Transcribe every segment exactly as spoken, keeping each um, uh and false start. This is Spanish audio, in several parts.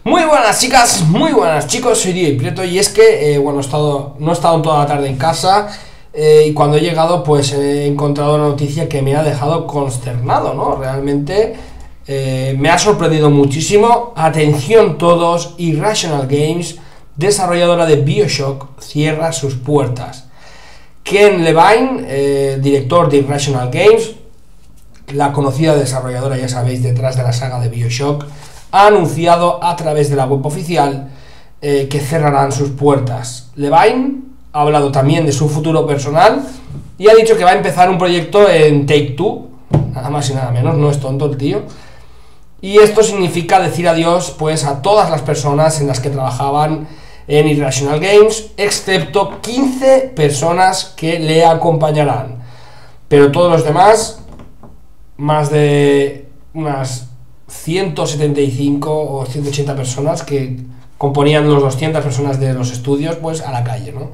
Muy buenas chicas, muy buenas chicos, soy D J Prieto y es que, eh, bueno, he estado, no he estado toda la tarde en casa eh, y cuando he llegado pues he encontrado una noticia que me ha dejado consternado, ¿no? Realmente eh, me ha sorprendido muchísimo. Atención todos, Irrational Games, desarrolladora de BioShock, cierra sus puertas. Ken Levine, eh, director de Irrational Games, la conocida desarrolladora, ya sabéis, detrás de la saga de BioShock, ha anunciado a través de la web oficial eh, que cerrarán sus puertas. Levine ha hablado también de su futuro personal y ha dicho que va a empezar un proyecto en Take-Two, nada más y nada menos, no es tonto el tío. Y esto significa decir adiós pues a todas las personas en las que trabajaban en Irrational Games, excepto quince personas que le acompañarán. Pero todos los demás, más de unas ciento setenta y cinco o ciento ochenta personas que componían los doscientas personas de los estudios, pues a la calle, ¿no?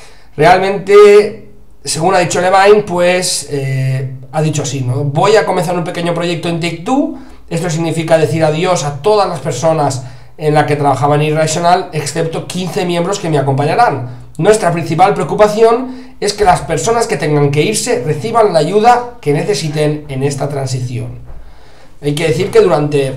Realmente, según ha dicho Levine, pues eh, ha dicho así, ¿no? Voy a comenzar un pequeño proyecto en Take-Two. Esto significa decir adiós a todas las personas en las que trabajaba en Irrational, excepto quince miembros que me acompañarán. Nuestra principal preocupación es que las personas que tengan que irse reciban la ayuda que necesiten en esta transición. Hay que decir que durante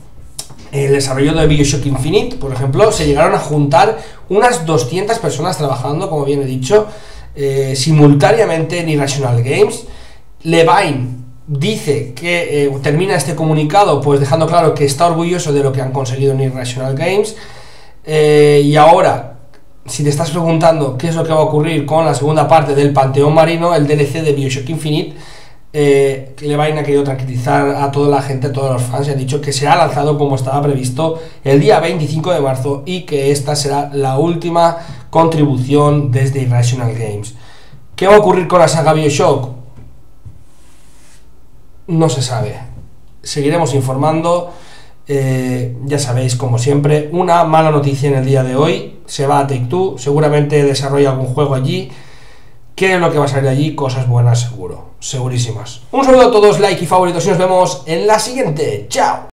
el desarrollo de BioShock Infinite, por ejemplo, se llegaron a juntar unas doscientas personas trabajando, como bien he dicho, eh, simultáneamente en Irrational Games. Levine dice que eh, termina este comunicado pues dejando claro que está orgulloso de lo que han conseguido en Irrational Games, eh, y ahora, si te estás preguntando qué es lo que va a ocurrir con la segunda parte del Panteón Marino, el D L C de BioShock Infinite, eh, Levine ha querido tranquilizar a toda la gente, a todos los fans, y ha dicho que será lanzado como estaba previsto el día veinticinco de marzo y que esta será la última contribución desde Irrational Games. ¿Qué va a ocurrir con la saga BioShock? No se sabe. Seguiremos informando. Eh, ya sabéis, como siempre, una mala noticia en el día de hoy. Se va a Take-Two, seguramente desarrolla algún juego allí. ¿Qué es lo que va a salir de allí? Cosas buenas seguro, segurísimas. Un saludo a todos, like y favoritos y nos vemos en la siguiente. ¡Chao!